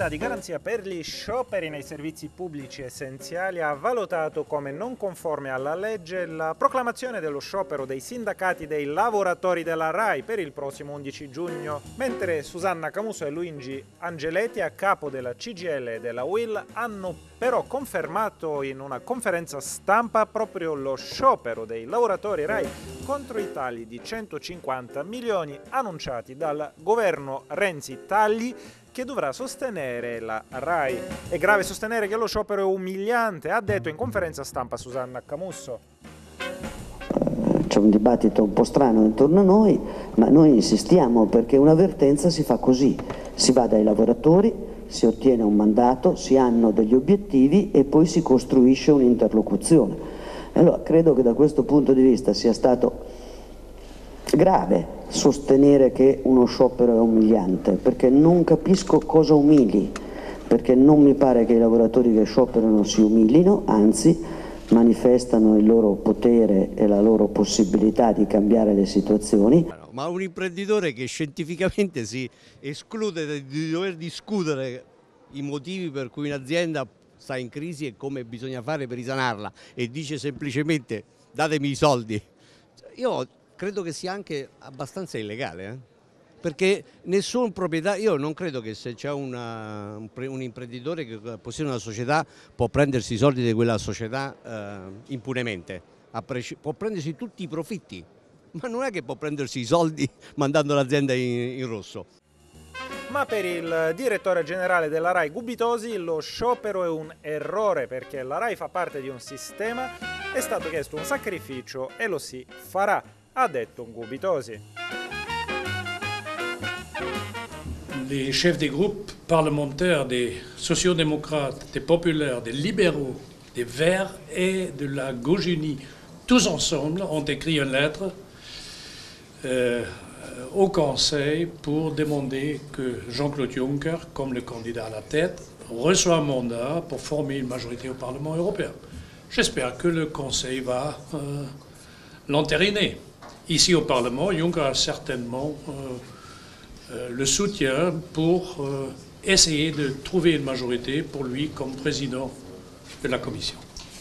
l'unità di garanzia per gli scioperi nei servizi pubblici essenziali ha valutato come non conforme alla legge la proclamazione dello sciopero dei sindacati dei lavoratori della RAI per il prossimo 11 giugno, mentre Susanna Camusso e Luigi Angeletti, a capo della CGIL e della UIL, hanno però confermato in una conferenza stampa proprio lo sciopero dei lavoratori RAI contro i tagli di 150 milioni annunciati dal governo Renzi, tagli che dovrà sostenere la RAI. È grave sostenere che lo sciopero è umiliante, ha detto in conferenza stampa Susanna Camusso. C'è un dibattito un po' strano intorno a noi, ma noi insistiamo perché un'avvertenza si fa così: si va dai lavoratori, si ottiene un mandato, si hanno degli obiettivi e poi si costruisce un'interlocuzione. Allora credo che da questo punto di vista sia stato grave sostenere che uno sciopero è umiliante, perché non capisco cosa umili, perché non mi pare che i lavoratori che scioperano si umilino, anzi manifestano il loro potere e la loro possibilità di cambiare le situazioni. Ma un imprenditore che scientificamente si esclude di dover discutere i motivi per cui un'azienda sta in crisi e come bisogna fare per risanarla e dice semplicemente datemi i soldi, io credo che sia anche abbastanza illegale, perché nessun proprietario, io non credo che se c'è un imprenditore che possiede una società può prendersi i soldi di quella società impunemente, può prendersi tutti i profitti, ma non è che può prendersi i soldi mandando l'azienda in rosso. Ma per il direttore generale della RAI Gubitosi lo sciopero è un errore, perché la RAI fa parte di un sistema, è stato chiesto un sacrificio e lo si farà, ha detto Gubitosi. Les chefs des groupes parlementaires des sociodémocrates, des populaires, des libéraux, des Verts et de la Gauche-Unie, tous ensemble ont écrit une lettre au Conseil pour demander que Jean-Claude Juncker, comme le candidat à la tête, reçoit un mandat pour former une majorité au Parlement européen. J'espère que le Conseil va l'entériner. Ici au Parlement, Juncker a certainement le soutien pour essayer de trouver une majorité pour lui comme président de la Commission.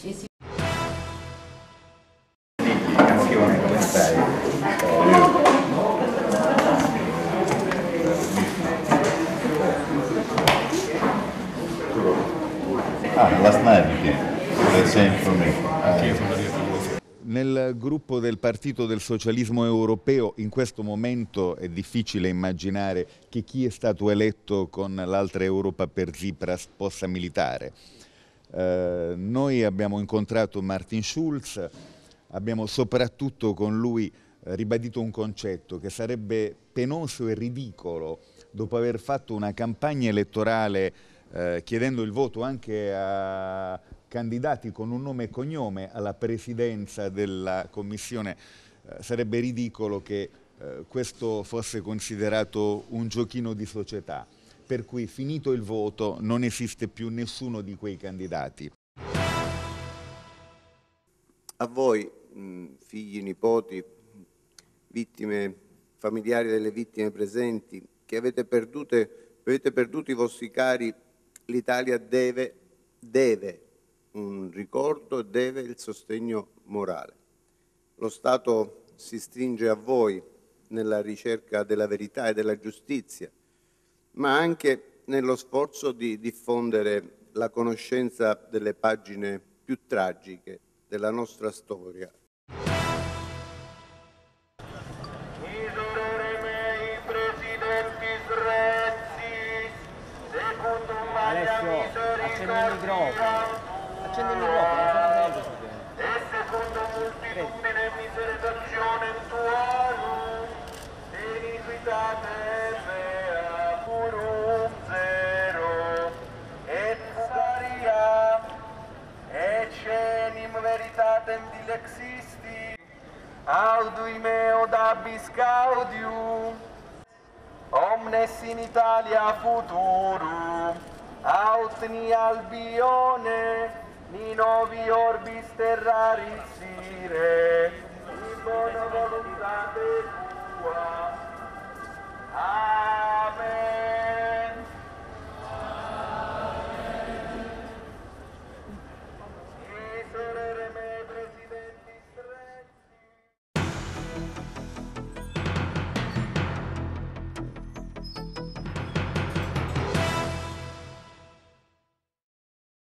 Last night the same for me. Nel gruppo del Partito del Socialismo Europeo in questo momento è difficile immaginare che chi è stato eletto con l'altra Europa per Tsipras possa militare. Noi abbiamo incontrato Martin Schulz, abbiamo soprattutto con lui ribadito un concetto che sarebbe penoso e ridicolo dopo aver fatto una campagna elettorale chiedendo il voto anche a candidati con un nome e cognome alla presidenza della Commissione, sarebbe ridicolo che questo fosse considerato un giochino di società, per cui finito il voto non esiste più nessuno di quei candidati. A voi, figli, nipoti, vittime, familiari delle vittime presenti, che avete perduto i vostri cari, l'Italia deve un ricordo e deve il sostegno morale. Lo Stato si stringe a voi nella ricerca della verità e della giustizia, ma anche nello sforzo di diffondere la conoscenza delle pagine più tragiche della nostra storia. Alessio, accendi il microfono. Accendi il microfono, sono presente su te. E secondo moltitudine misericordione tuorum, iniquitate mea purum zero, et fugaria, et cenim veritatem dilexisti, audui meo dabis caudium, omnes in Italia futurum, aut ni Albione, ni novi orbis terraris ire, in bona voluntate tua.